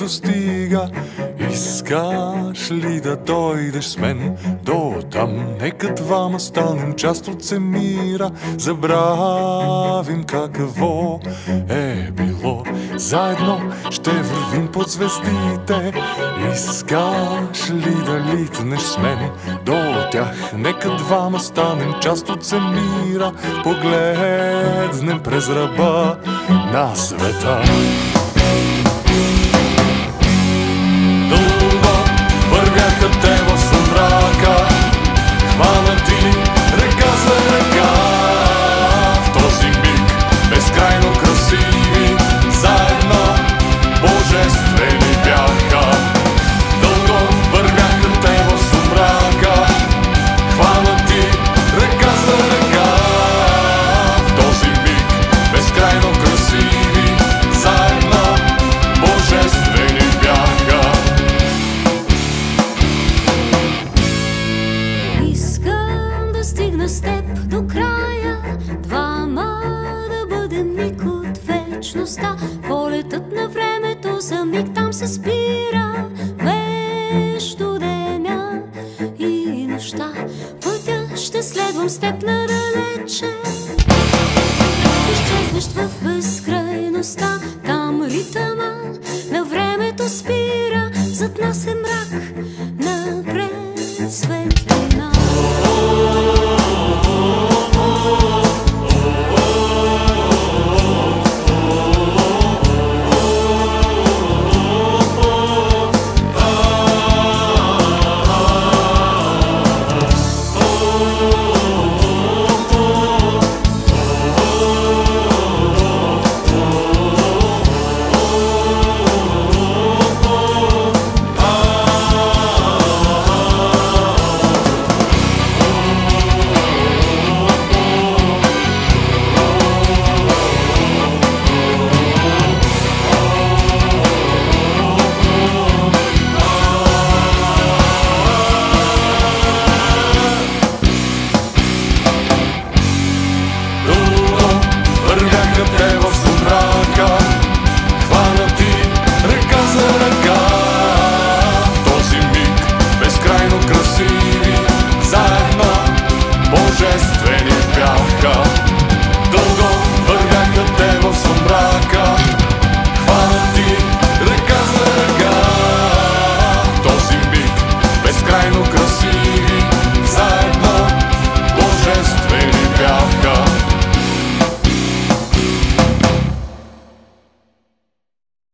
достига. Искаш ли да дойдеш с мен до там? Нека двама станем част от земира, забравим какво е било. Заедно ще вървим под звездите. Искаш ли да литнеш с мен до тях? Нека двама станем част от земира, погледнем през ръба на света. Дълго вървяха те в съмрака, хванати ръка за ръка. В този миг безкрайно красиви, заедно божествени бяха. Дълго вървяха те в съмрака, хванати ръка за ръка. В този миг безкрайно красиви, заедно божествени бяха. Искам да стигна с теб до края, двама да бъдем миг от вечността. Полетът на времето за миг там се спира, между деня и нощта. Пътя ще следвам с теб надалече, изчезнеш в безкрай.